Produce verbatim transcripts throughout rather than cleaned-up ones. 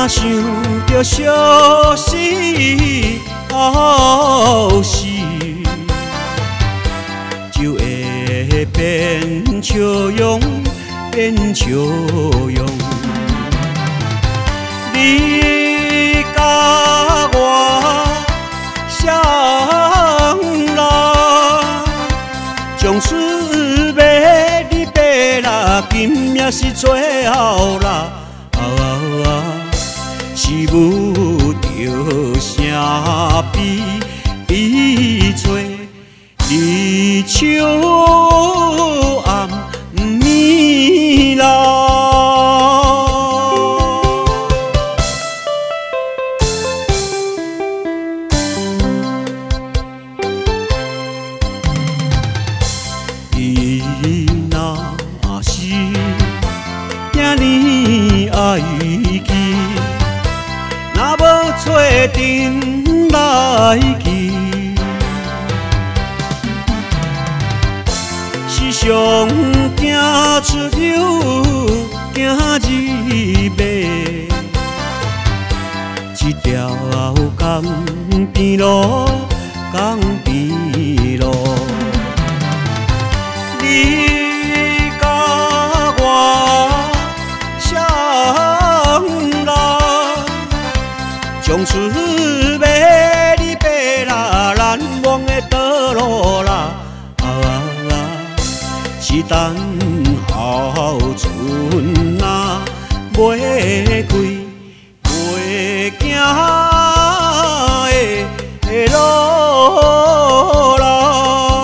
想着相思后事，就会变笑容，变笑容。你甲我相拉，从此要你白啦，今命是最后啦。是舞着声悲悲催，离秋暗暝啦。伊若是遐尼爱去，若无找阵来去，时常行出溜，行入迷，一条江边路，江边路。你甲我相拉，从此要你白啦，难忘的道路啦。啊啊，是等候春啊袂开，袂行的路啦。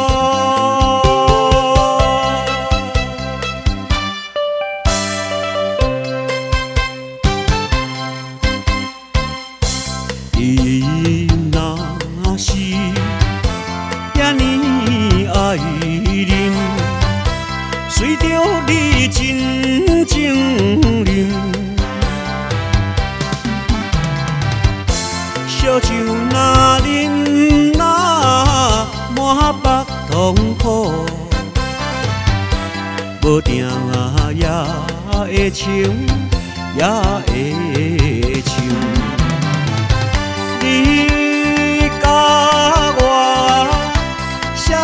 伊若是遐尼爱人，随着你真情认，烧酒若饮若满腹痛苦，无定也会唱，也会唱。你甲我相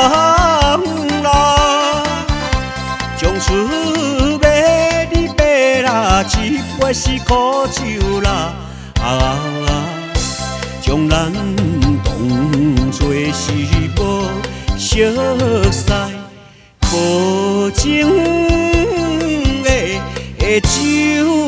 拉，从此要你白啦，一杯是苦酒啦。啊，将咱当作是无熟悉、无情的酒。